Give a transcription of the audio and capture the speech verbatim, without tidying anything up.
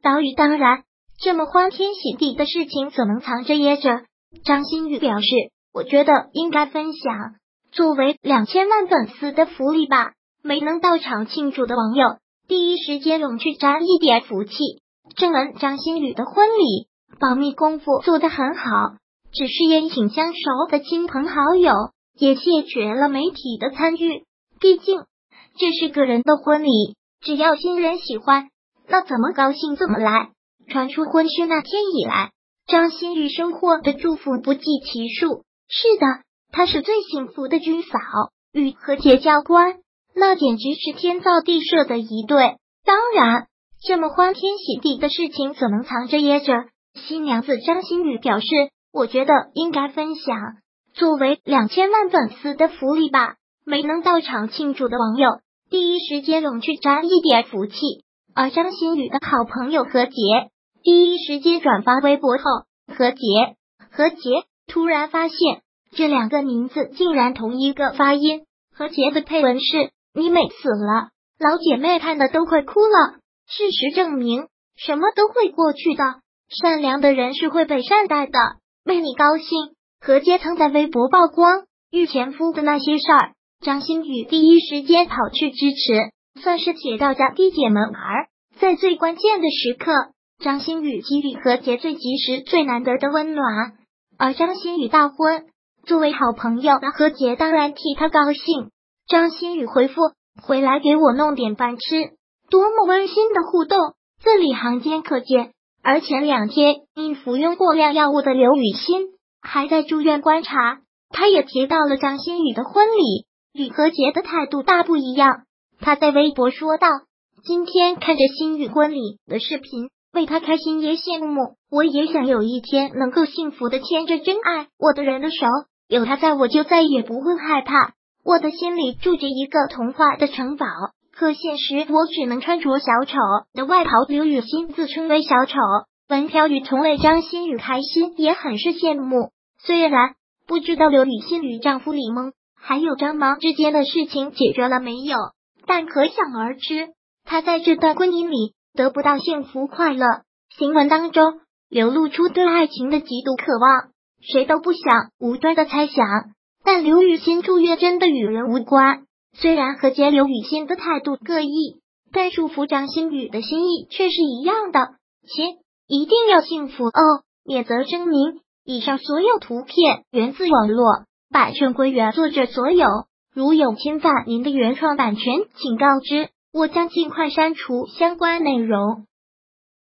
岛屿当然，这么欢天喜地的事情怎能藏着掖着？张馨予表示，我觉得应该分享，作为两千万粉丝的福利吧。没能到场庆祝的网友，第一时间涌去沾一点福气。证文张馨予的婚礼保密功夫做得很好，只是宴请相熟的亲朋好友，也谢绝了媒体的参与。毕竟这是个人的婚礼，只要新人喜欢，那怎么高兴怎么来。传出婚事那天以来，张馨予收获的祝福不计其数。是的，她是最幸福的军嫂，与何洁交关，那简直是天造地设的一对。当然，这么欢天喜地的事情怎能藏着掖着？新娘子张馨予表示，我觉得应该分享，作为两千万粉丝的福利吧。没能到场庆祝的网友，第一时间涌去沾一点福气。而张馨予的好朋友何洁，第一时间转发微博后，何洁，何洁突然发现这两个名字竟然同一个发音。何洁的配文是：你美死了，老姐妹看的都快哭了。事实证明，什么都会过去的，善良的人是会被善待的。为你高兴。何洁曾在微博曝光遇前夫的那些事儿，张馨予第一时间跑去支持，算是铁道家弟姐们儿。在最关键的时刻，张馨予给予何洁最及时最难得的温暖。而张馨予大婚，作为好朋友的何洁当然替她高兴。张馨予回复：回来给我弄点饭吃。多么温馨的互动，字里行间可见。而前两天因服用过量药物的刘雨昕还在住院观察，他也提到了张馨予的婚礼，与何洁的态度大不一样。他在微博说道：今天看着馨予婚礼的视频，为他开心也羡慕，我也想有一天能够幸福的牵着真爱我的人的手，有他在我就再也不会害怕。我的心里住着一个童话的城堡，可现实我只能穿着小丑的外袍。刘雨昕自称为小丑，文飘宇同为张馨予开心也很是羡慕。虽然不知道刘雨昕与丈夫李萌还有张芒之间的事情解决了没有，但可想而知，她在这段婚姻里得不到幸福快乐。新闻当中流露出对爱情的极度渴望，谁都不想无端的猜想。但刘雨昕住院真的与人无关，虽然何洁、刘雨昕的态度各异，但祝福张馨予的心意却是一样的，亲，一定要幸福哦。免责声明：以上所有图片源自网络，版权归原作者所有，如有侵犯您的原创版权，请告知，我将尽快删除相关内容。